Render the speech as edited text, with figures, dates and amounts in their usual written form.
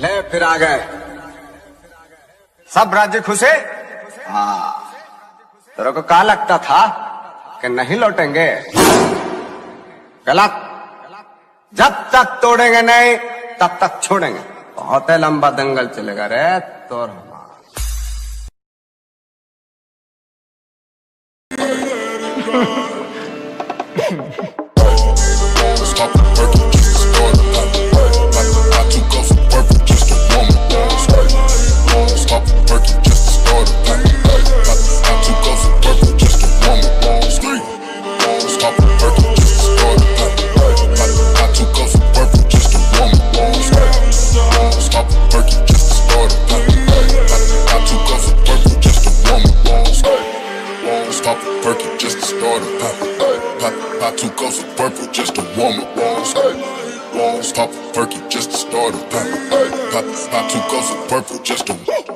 ले फिर आ गए सब राज्य खुश है। हाँ, तेरे को क्या लगता था कि नहीं लौटेंगे? गलत। जब तक तोड़ेंगे नहीं तब तक छोड़ेंगे। बहुत लंबा दंगल चलेगा रे तो just to warm up. Pop a perky just to start a pop. Pop 2 cups of purple just to